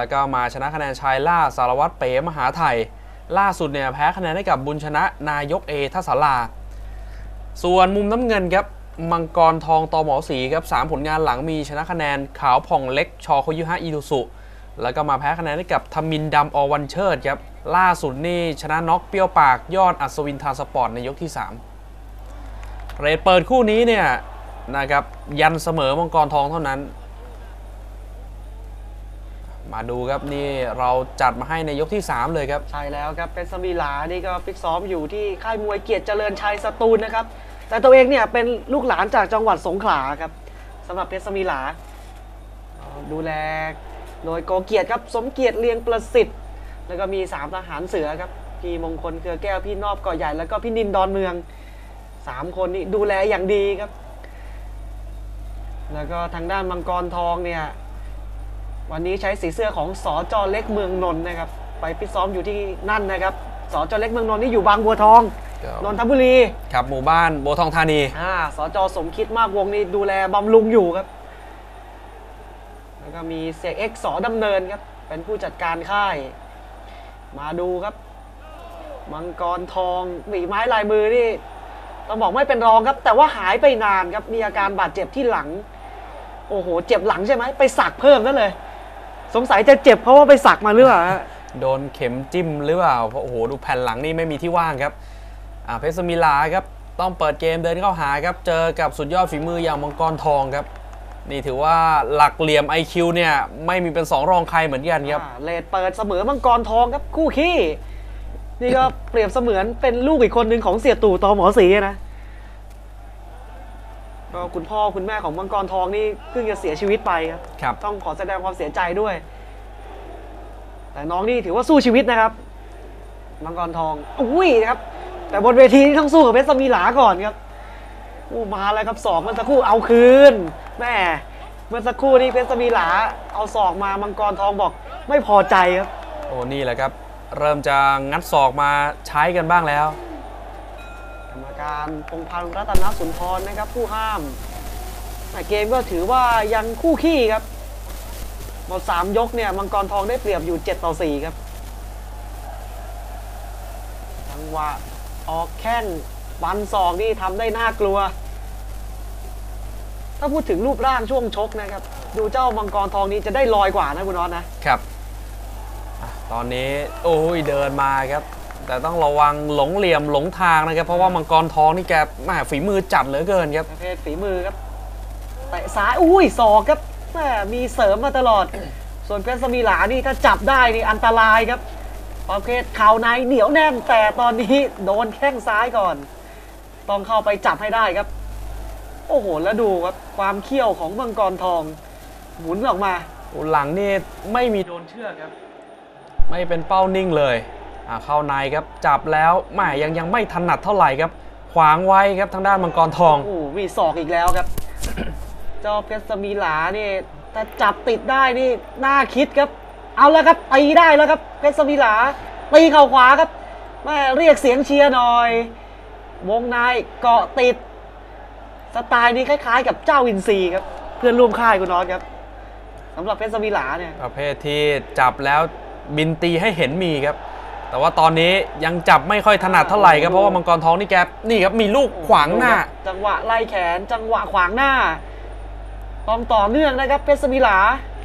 แล้วก็มาชนะคะแนนชายล่าสารวัตรเป๋มหาไทยล่าสุดเนี่ยแพ้คะแนนให้กับบุญชนะนายกทัศลาส่วนมุมน้ำเงินครับมังกรทองตหมอศรีครับ3ผลงานหลังมีชนะคะแนนขาวผ่องเล็กชโคยุฮะอิรุสุแล้วก็มาแพ้คะแนนให้กับทมินดำอวันเชิดครับล่าสุดนี่ชนะน็อกเปรี้ยวปากยอดอัศวินทาสปอร์ตในยกที่3เรทเปิดคู่นี้เนี่ยนะครับยันเสมอมังกรทองเท่านั้นมาดูครับนี่เราจัดมาให้ในยกที่3เลยครับใช่แล้วครับเป็นสมิลานี่ก็ฟิกซ้อมอยู่ที่ค่ายมวยเกียรติเจริญชัยสตูลนะครับแต่ตัวเองเนี่ยเป็นลูกหลานจากจังหวัดสงขลาครับสำหรับเพชรสมิลาดูแลโดยโกเกียรติครับสมเกียรติเลียงประสิทธิ์แล้วก็มี3ทหารเสือครับพี่มงคลเครือแก้วพี่นอบก่อใหญ่แล้วก็พี่นินดอนเมือง3คนนี้ดูแลอย่างดีครับแล้วก็ทางด้านมังกรทองเนี่ยวันนี้ใช้สีเสื้อของสจ.เล็กเมืองนนท์นะครับไปฟิตซ้อมอยู่ที่นั่นนะครับสจ.เล็กเมืองนนท์นี่อยู่บางบัวทองนนทบุรีครับหมู่บ้านบัวทองธานีสจ.สมคิดมากวงนี่ดูแลบำรุงอยู่ครับแล้วก็มีเสียเอ็กซ์สอดำเนินครับเป็นผู้จัดการค่ายมาดูครับมังกรทองฝีไม้ลายมือนี่ต้องบอกไม่เป็นรองครับแต่ว่าหายไปนานครับมีอาการบาดเจ็บที่หลังโอ้โหเจ็บหลังใช่ไหมไปสักเพิ่มนั่นเลยสงสัยจะเจ็บเพราะว่าไปสักมาหรือเปล่าโดนเข็มจิ้มหรือเปล่าเพราะโอ้โหดูแผ่นหลังนี่ไม่มีที่ว่างครับเพชรสมิลาครับต้องเปิดเกมเดินเข้าหาครับเจอกับสุดยอดฝีมืออย่างมังกรทองครับนี่ถือว่าหลักเหลี่ยม IQ เนี่ยไม่มีเป็น2รองใครเหมือนกันครับเลดเปิดเสมอมังกรทองครับคู่ขี้นี่ก็เปรียบเสมือนเป็นลูกอีกคนหนึ่งของเสียตู่ตหมอศรีนะก็คุณพ่อคุณแม่ของมังกรทองนี่เพิ่งจะเสียชีวิตไปครับต้องขอแสดงความเสียใจด้วยแต่น้องนี่ถือว่าสู้ชีวิตนะครับมังกรทองอุ้ยนะครับแต่บนเวทีนี่ต้องสู้กับเพชรสมิลาก่อนครับมาแล้วครับศอกเมื่อสักครู่เอาคืนแม่เมื่อสักครู่นี้เพชรสมิลาเอาศอกมามังกรทองบอกไม่พอใจครับโอ้นี่แหละครับเริ่มจะงัดศอกมาใช้กันบ้างแล้วกรรมการพงษ์พันธ์รัตนสุนทรนะครับผู้ห้ามเกมก็ถือว่ายังคู่ขี้ครับหมด3ยกเนี่ยมังกรทองได้เปรียบอยู่7-4ครับจังหวะออกแข้งฟันศอกนี่ทำได้น่ากลัวถ้าพูดถึงรูปร่างช่วงชกนะครับดูเจ้ามังกรทองนี้จะได้ลอยกว่านะคุณน็อตนะครับตอนนี้โอ้ยเดินมาครับแต่ต้องระวังหลงเหลี่ยมหลงทางนะครับเพราะว่ามังกรทองนี่แกฝีมือจัดเหลือเกินครับประเภทฝีมือครับเตะซ้ายอุ้ยศอกครับมีเสริมมาตลอดส่วนเพชรสมิลานี่ถ้าจับได้นี่อันตรายครับประเภทเข่าในเหนียวแน่นแต่ตอนนี้โดนแข้งซ้ายก่อนต้องเข้าไปจับให้ได้ครับโอ้โหแล้วดูครับความเขี้ยวของมังกรทองหมุนออกมาหลังนี่ไม่มีโดนเชือกครับไม่เป็นเป้านิ่งเลยเข้าในครับจับแล้วแหมยังไม่ถนัดเท่าไหร่ครับขวางไว้ครับทางด้านมังกรทองโอ้มีศอกอีกแล้วครับ เจ้าเพชรสมิลานี่ถ้าจับติดได้นี่น่าคิดครับเอาแล้วครับตีได้แล้วครับเพชรสมิลาตีเข่าขวาครับแม่เรียกเสียงเชียร์หน่อยวงในเกาะติดสไตล์นี้คล้ายๆกับเจ้าอินทรีครับเพื่อนร่วมค่ายคุณน็อตครับสำหรับเพชรสมิลาเนี่ยประเภทที่จับแล้วบินตีให้เห็นมีครับแต่ว่าตอนนี้ยังจับไม่ค่อยถนัดเท่าไหร่ครับเพราะว่ามังกรทองนี่แกนี่ครับมีลูกขวางหน้าจังหวะไล่แขนจังหวะขวางหน้าต้องต่อเนื่องนะครับเพชรสมิลา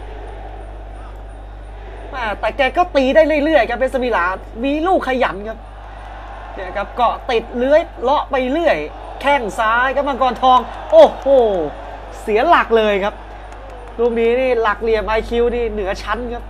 แต่แกก็ตีได้เรื่อยๆครับเพชรสมิลามีลูกขยันครับเนี่ยครับเกาะติดเลื้อยเลาะไปเรื่อยแข้งซ้ายครับมังกรทองโอ้โหเสียหลักเลยครับลูกนี้นี่หลักเหลี่ยม IQ นี่เหนือชั้นครับ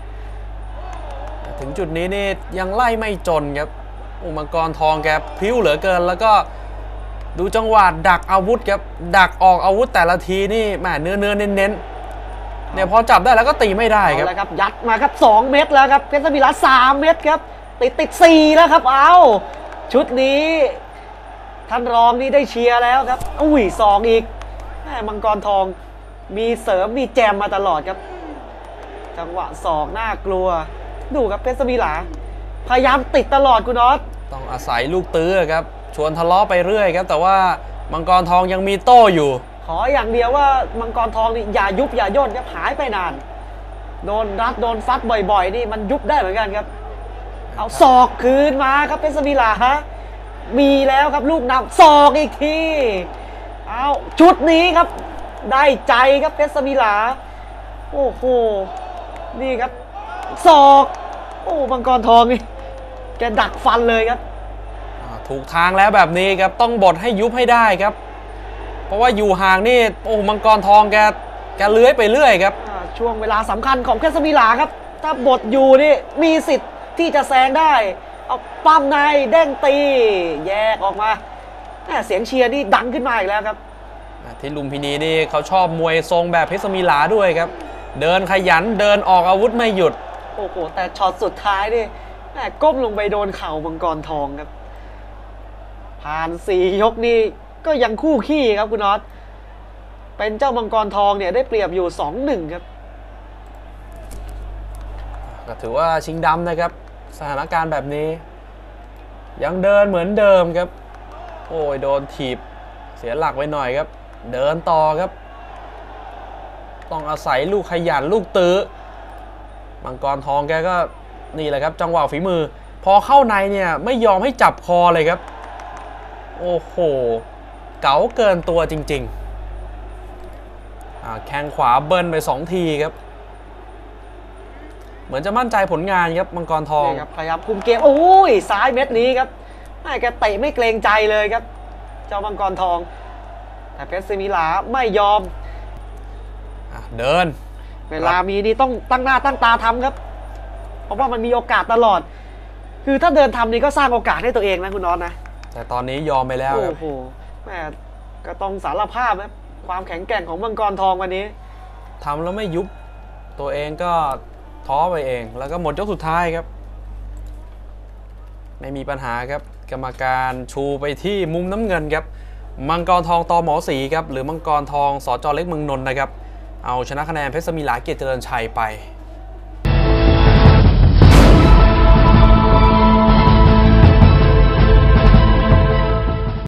ถึงจุดนี้นี่ยังไล่ไม่จนครับมังกรทองแกพริ้วเหลือเกินแล้วก็ดูจังหวะดักอาวุธครับดักออกอาวุธแต่ละทีนี่แหมเนื้อเน้นเนี่ยพอจับได้แล้วก็ตีไม่ได้ครับแล้วครับยัดมาครับ2เม็ดแล้วครับเพชรสมิลา3เม็ดครับติด4แล้วครับเอาชุดนี้ท่านรองนี่ได้เชียร์แล้วครับอุ้ย2อีกมังกรทองมีเสริมมีแจมมาตลอดครับจังหวะ2น่ากลัวดูครับเพชรสมิลาพยายามติดตลอดคุณน็อตต้องอาศัยลูกตื้อครับชวนทะเลาะไปเรื่อยครับแต่ว่ามังกรทองยังมีโต้อยู่ขออย่างเดียวว่ามังกรทองนี่อย่ายุบอย่าย่นครับหายไปนานโดนรัดโดนฟัดบ่อยๆนี่มันยุบได้เหมือนกันครับเอาศอกคืนมาครับเพชรสมิลาฮะมีแล้วครับลูกนำศอกอีกทีเอาชุดนี้ครับได้ใจครับเพชรสมิลาโอ้โหนี่ครับศอกโอ้มังกรทองนี่แกดักฟันเลยครับถูกทางแล้วแบบนี้ครับต้องบดให้ยุบให้ได้ครับเพราะว่าอยู่ห่างนี่โอ้มังกรทองแกเลื้อยไปเรื่อยครับช่วงเวลาสำคัญของเพชรสมิลาครับถ้าบดอยู่นี่มีสิทธิ์ที่จะแซงได้เอาปั้มในเด้งตีแยกออกมาเสียงเชียร์นี่ดังขึ้นมาอีกแล้วครับที่ลุมพินีนี่เขาชอบมวยทรงแบบเพชรสมิลาด้วยครับเดินขยันเดินออกอาวุธไม่หยุดโอ้โหแต่ช็อตสุดท้ายนี่ก้มลงไปโดนเข่ามังกรทองครับผ่าน4 ยกนี่ก็ยังคู่ขี้ครับคุณน็อตเป็นเจ้ามังกรทองเนี่ยได้เปรียบอยู่ 2-1 ครับก็ถือว่าชิงดำนะครับสถานการณ์แบบนี้ยังเดินเหมือนเดิมครับโอ้ยโดนถีบเสียหลักไว้หน่อยครับเดินต่อครับต้องอาศัยลูกขยันลูกตื้อมังกรทองแกก็นี่แหละครับจังหวะฝีมือพอเข้าในเนี่ยไม่ยอมให้จับคอเลยครับโอ้โหเก๋าเกินตัวจริงๆแข้งขวาเบิ้ลไป2 ทีครับเหมือนจะมั่นใจผลงานครับมังกรทองพยายามคุมเกมโอ้ยซ้ายเม็ดนี้ครับแกเตะไม่เกรงใจเลยครับเจ้ามังกรทองแต่เพชรสมิลาไม่ยอมเดินเวลามีนี่ต้องตั้งหน้าตั้งตาทำครับเพราะว่ามันมีโอกาสตลอดคือถ้าเดินทำนี่ก็สร้างโอกาสให้ตัวเองนะคุณน็อตนะแต่ตอนนี้ยอมไปแล้วครับโอ้โหแม่ก็ต้องสารภาพนะความแข็งแกร่งของมังกรทองวันนี้ทำแล้วไม่ยุบตัวเองก็ท้อไปเองแล้วก็หมดยกสุดท้ายครับไม่มีปัญหาครับกรรมการชูไปที่มุมน้ำเงินครับมังกรทองตหมอศรีครับหรือมังกรทองสจเล็กเมืองนนท์นะครับเอาชนะคะแนนเพชรสมิลาเกียรติเจริญชัยไป